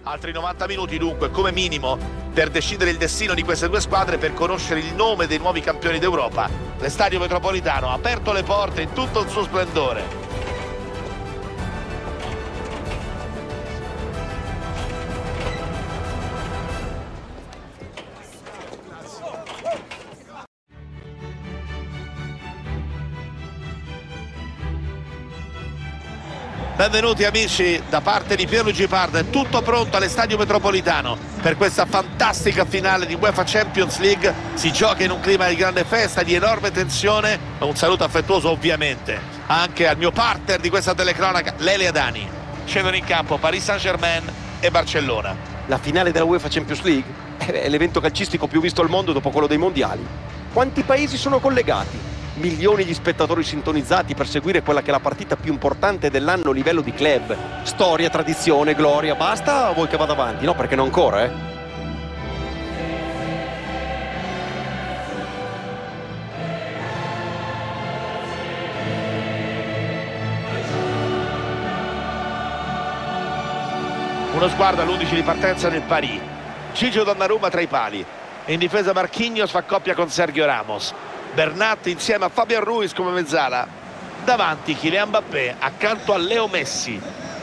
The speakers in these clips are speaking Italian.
Altri 90 minuti dunque, come minimo, per decidere il destino di queste due squadre, per conoscere il nome dei nuovi campioni d'Europa. L'Estadio Metropolitano ha aperto le porte in tutto il suo splendore. Benvenuti amici da parte di Pierluigi Parda, è tutto pronto all'Estadio Metropolitano per questa fantastica finale di UEFA Champions League. Si gioca in un clima di grande festa, di enorme tensione. Un saluto affettuoso ovviamente anche al mio partner di questa telecronaca, Lele Adani. Scendono in campo Paris Saint-Germain e Barcellona. La finale della UEFA Champions League è l'evento calcistico più visto al mondo dopo quello dei mondiali. Quanti paesi sono collegati? Milioni di spettatori sintonizzati per seguire quella che è la partita più importante dell'anno a livello di club. Storia, tradizione, gloria, basta o vuoi che vada avanti? No, perché non ancora, Uno sguardo all'11 di partenza del Paris. Gigio Donnarumma tra i pali. In difesa Marquinhos fa coppia con Sergio Ramos. Bernat insieme a Fabian Ruiz come mezzala. Davanti Kylian Mbappé accanto a Leo Messi.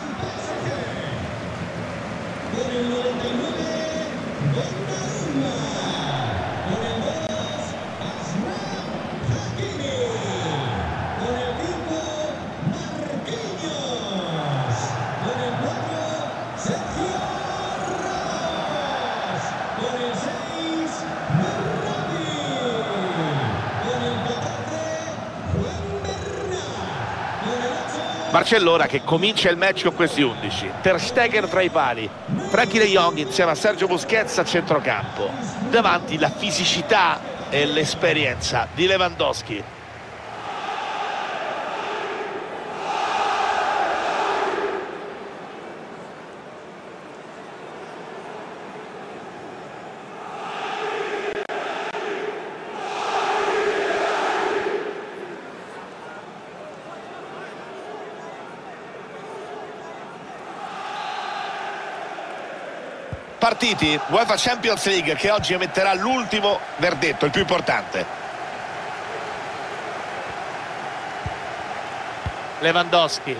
Barcellona che comincia il match con questi 11. Ter Stegen tra i pali, Frenkie de Jong insieme a Sergio Busquets a centrocampo. Davanti la fisicità e l'esperienza di Lewandowski. Partiti UEFA Champions League che oggi emetterà l'ultimo verdetto, il più importante. Lewandowski.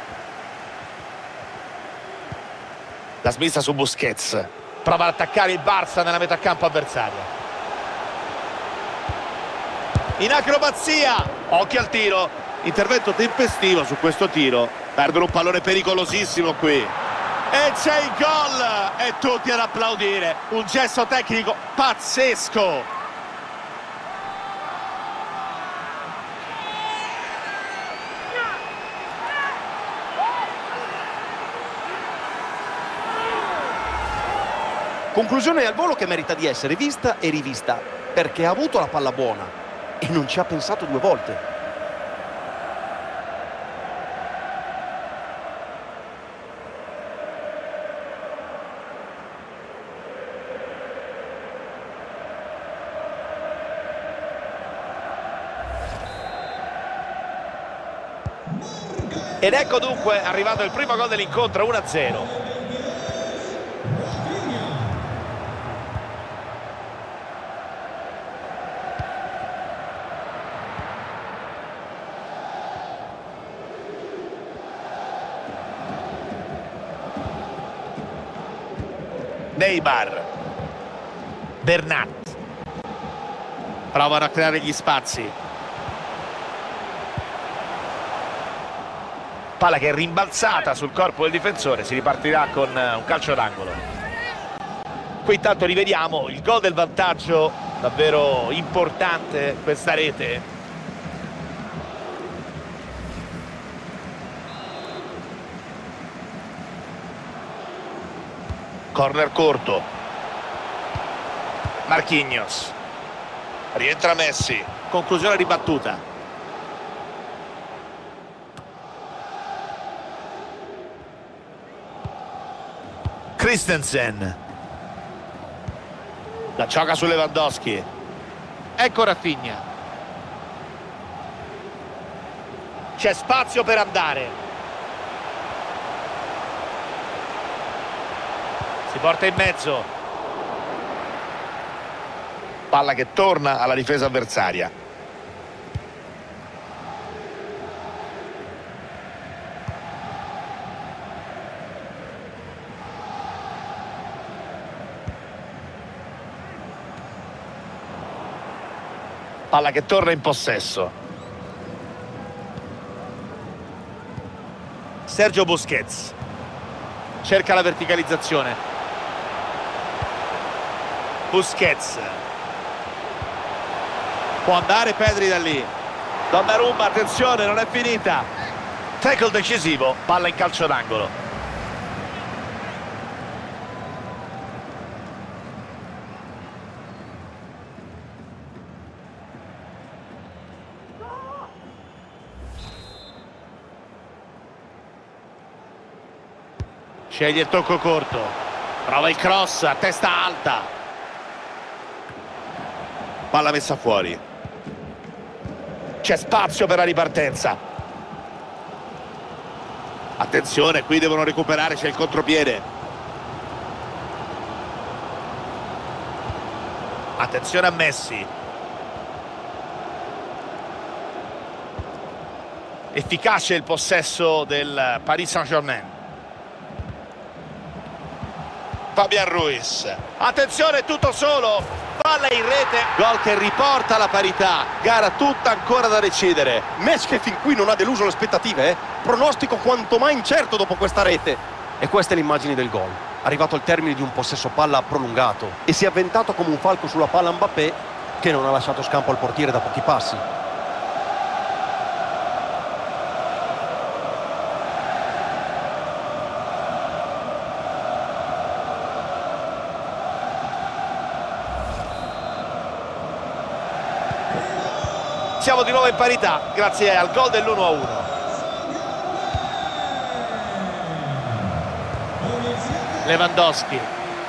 La smissa su Busquets. Prova ad attaccare il Barça nella metà campo avversaria. In acrobazia. Occhio al tiro. Intervento tempestivo su questo tiro. Perdono un pallone pericolosissimo qui. E c'è il gol e tutti ad applaudire, un gesto tecnico pazzesco. Conclusione al volo che merita di essere vista e rivista, perché ha avuto la palla buona e non ci ha pensato due volte. Ed ecco dunque arrivato il primo gol dell'incontro, 1-0. Neymar. Bernat. Provano a creare gli spazi. Palla che è rimbalzata sul corpo del difensore, si ripartirà con un calcio d'angolo. Qui intanto rivediamo il gol del vantaggio, davvero importante questa rete. Corner corto. Marquinhos. Rientra Messi. Conclusione ribattuta. Christensen. La gioca su Lewandowski. Ecco Rafinha. C'è spazio per andare. Si porta in mezzo. Palla che torna alla difesa avversaria. Palla che torna in possesso. Sergio Busquets cerca la verticalizzazione. Busquets può andare Pedri da lì. Donnarumma, attenzione, non è finita. Tackle decisivo, palla in calcio d'angolo. Sceglie il tocco corto, prova il cross a testa alta, palla messa fuori, c'è spazio per la ripartenza, attenzione, qui devono recuperare, c'è il contropiede, attenzione a Messi, efficace il possesso del Paris Saint-Germain. Fabian Ruiz, attenzione, tutto solo, palla in rete, gol che riporta la parità, gara tutta ancora da decidere. Messi che fin qui non ha deluso le aspettative, pronostico quanto mai incerto dopo questa rete. E queste le immagini del gol, arrivato al termine di un possesso palla prolungato e si è avventato come un falco sulla palla Mbappé, che non ha lasciato scampo al portiere da pochi passi. Siamo di nuovo in parità grazie al gol dell'1-1. Lewandowski,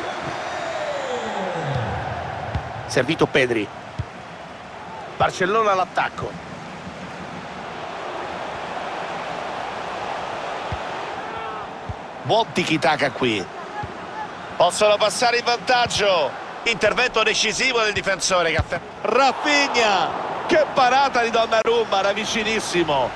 servito Pedri, Barcellona all'attacco, buon tiki-taka qui, possono passare in vantaggio, intervento decisivo del difensore Rafinha. Che parata di Donnarumma, era vicinissimo.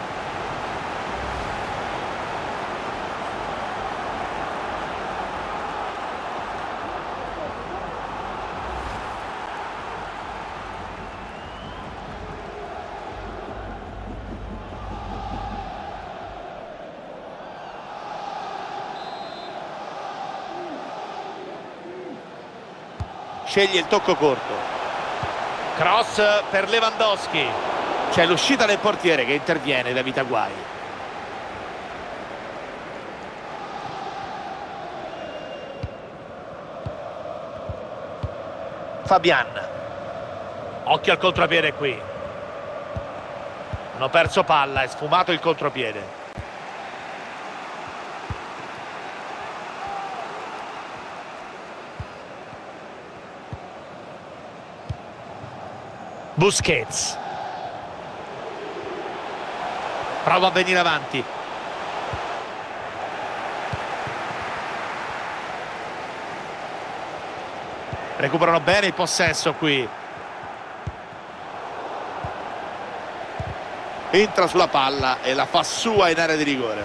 Sceglie il tocco corto. Cross per Lewandowski, c'è l'uscita del portiere che interviene da evita guai. Fabian, occhio al contropiede qui, hanno perso palla, è sfumato il contropiede. Busquets prova a venire avanti, recuperano bene il possesso qui, entra sulla palla e la fa sua in area di rigore.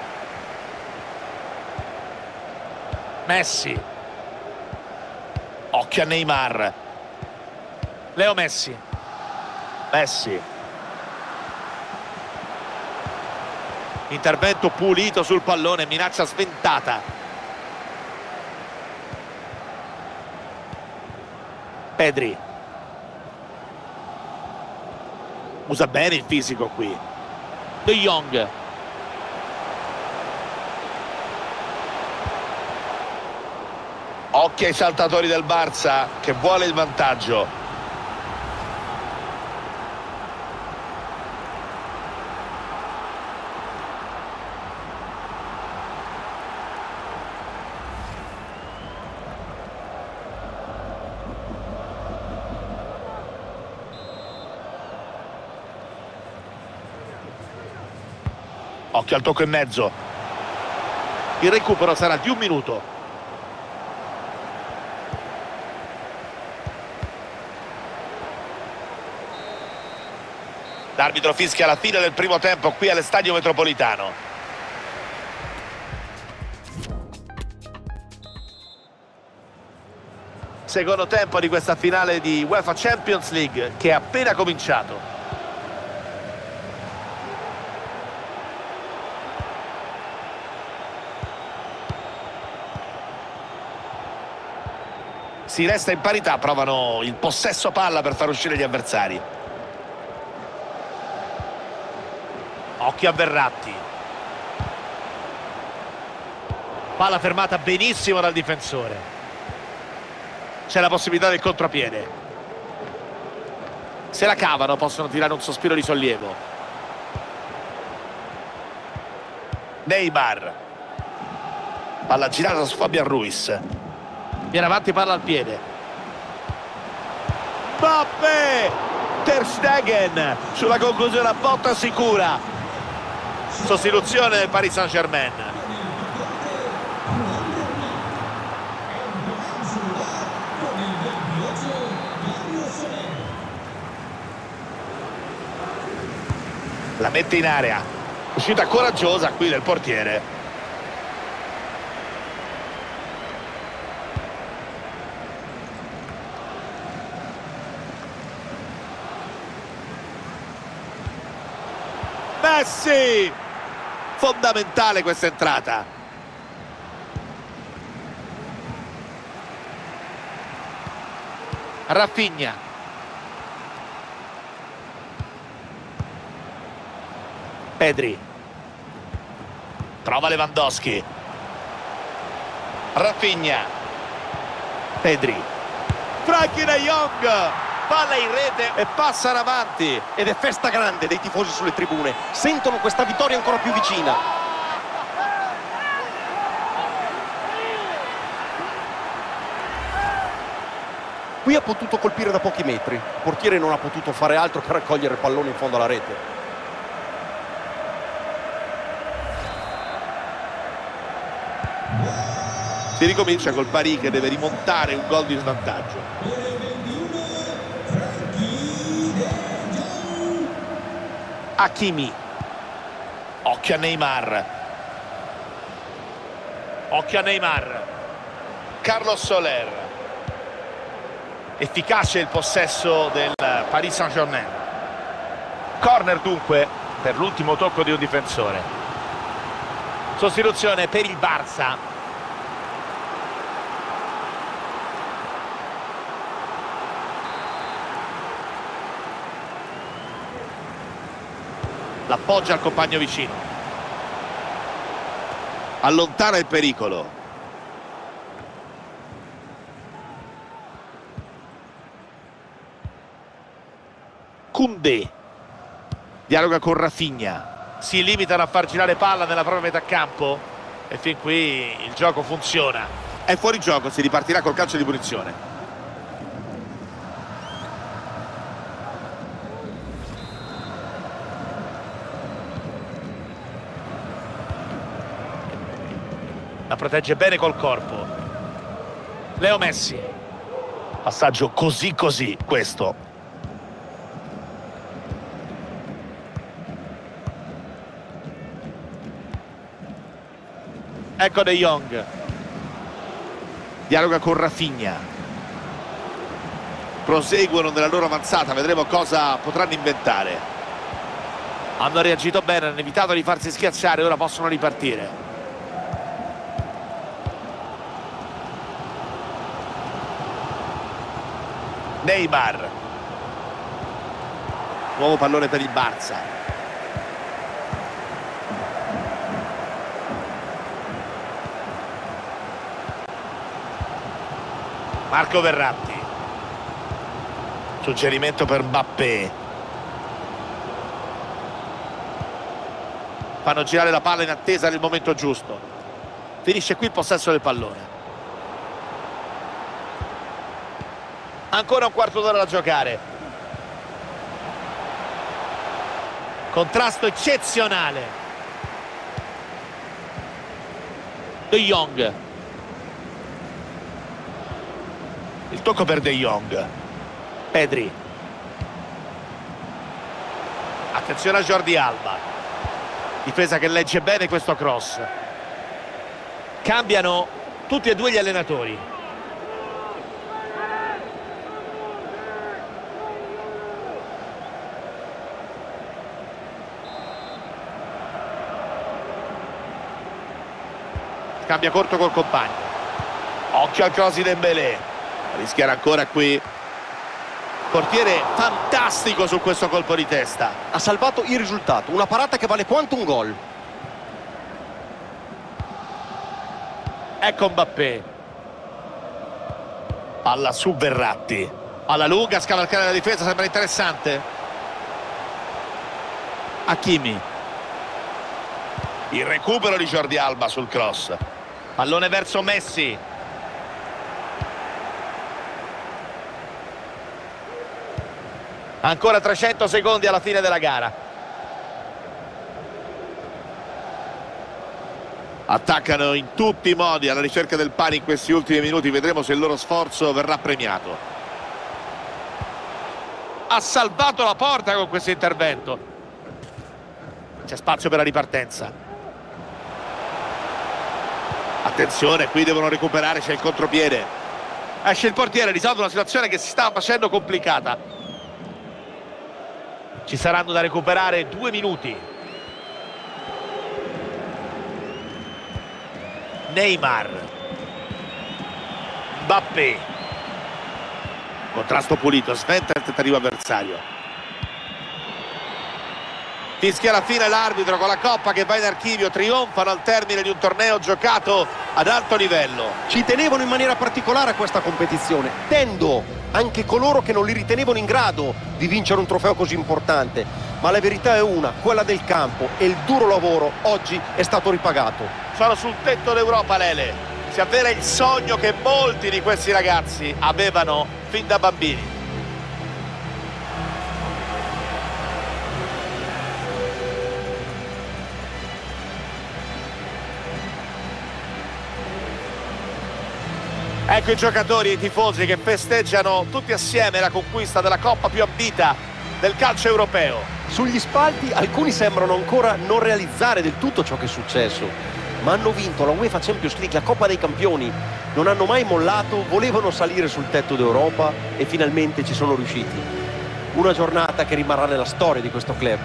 Messi, occhio a Neymar, Leo Messi, intervento pulito sul pallone, minaccia sventata. Pedri usa bene il fisico qui. De Jong, occhio ai saltatori del Barça che vuole il vantaggio. Occhio al tocco in mezzo. Il recupero sarà di 1 minuto. L'arbitro fischia la fine del primo tempo qui all'Stadio Metropolitano. Secondo tempo di questa finale di UEFA Champions League che è appena cominciato. Si resta in parità, provano il possesso palla per far uscire gli avversari. Occhio a Verratti. Palla fermata benissimo dal difensore. C'è la possibilità del contropiede. Se la cavano, possono tirare un sospiro di sollievo. Neymar. Palla girata su Fabian Ruiz. Viene avanti, palla al piede. Mbappé! Ter Stegen sulla conclusione a botta sicura. Sostituzione del Paris Saint-Germain. La mette in area. Uscita coraggiosa qui del portiere. Messi! Fondamentale questa entrata. Rafinha. Pedri. Trova Lewandowski. Rafinha. Pedri. Frankie de Jong. Palla in rete e passano avanti. Ed è festa grande dei tifosi sulle tribune. Sentono questa vittoria ancora più vicina. Qui ha potuto colpire da pochi metri. Il portiere non ha potuto fare altro che raccogliere il pallone in fondo alla rete. Si ricomincia col Paris che deve rimontare un gol di svantaggio. Hakimi. Occhio a Neymar. Occhio a Neymar. Carlos Soler. Efficace il possesso del Paris Saint-Germain. Corner dunque per l'ultimo tocco di un difensore. Sostituzione per il Barça. L'appoggia al compagno vicino. Allontana il pericolo. Koundé. Dialoga con Rafinha. Si limitano a far girare palla nella propria metà campo e fin qui il gioco funziona. È fuori gioco, si ripartirà col calcio di punizione. La protegge bene col corpo. Leo Messi. Passaggio così questo. Ecco De Jong. Dialoga con Rafinha. Proseguono nella loro avanzata, vedremo cosa potranno inventare. Hanno reagito bene, hanno evitato di farsi schiacciare, ora possono ripartire. Neymar. Nuovo pallone per il Barça. Marco Verratti. Suggerimento per Mbappé. Fanno girare la palla in attesa del momento giusto. Finisce qui il possesso del pallone. Ancora un quarto d'ora da giocare. Contrasto eccezionale. De Jong. Il tocco per De Jong. Pedri. Attenzione a Jordi Alba, difesa che legge bene questo cross. Cambiano tutti e due gli allenatori. Cambia corto col compagno. Occhio al cross di Dembélé. Rischierà ancora qui. Portiere fantastico su questo colpo di testa. Ha salvato il risultato, una parata che vale quanto un gol. Ecco Mbappé. Palla su Verratti. Alla lunga, scavalcare la difesa, sembra interessante. Hakimi. Il recupero di Jordi Alba sul cross. Pallone verso Messi. Ancora 300 secondi alla fine della gara. Attaccano in tutti i modi alla ricerca del pari in questi ultimi minuti. Vedremo se il loro sforzo verrà premiato. Ha salvato la porta con questo intervento. C'è spazio per la ripartenza. Attenzione, qui devono recuperare, c'è il contropiede. Esce il portiere, risolve una situazione che si stava facendo complicata. Ci saranno da recuperare 2 minuti. Neymar. Mbappé. Contrasto pulito, sventa il tentativo avversario. Fischia la fine l'arbitro con la coppa che va in archivio. Trionfano al termine di un torneo giocato ad alto livello. Ci tenevano in maniera particolare a questa competizione, tendo anche coloro che non li ritenevano in grado di vincere un trofeo così importante, ma la verità è una, quella del campo, e il duro lavoro oggi è stato ripagato. Sono sul tetto d'Europa, Lele. Si avvera il sogno che molti di questi ragazzi avevano fin da bambini. Ecco i giocatori e i tifosi che festeggiano tutti assieme la conquista della coppa più ambita del calcio europeo. Sugli spalti alcuni sembrano ancora non realizzare del tutto ciò che è successo, ma hanno vinto la UEFA Champions League, la Coppa dei Campioni, non hanno mai mollato, volevano salire sul tetto d'Europa e finalmente ci sono riusciti. Una giornata che rimarrà nella storia di questo club.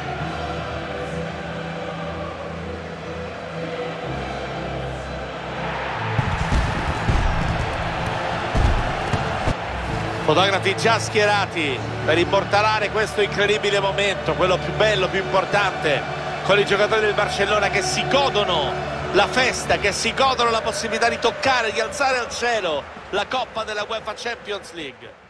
Fotografi già schierati per immortalare questo incredibile momento, quello più bello, più importante, con i giocatori del Barcellona che si godono la festa, che si godono la possibilità di toccare, di alzare al cielo la Coppa della UEFA Champions League.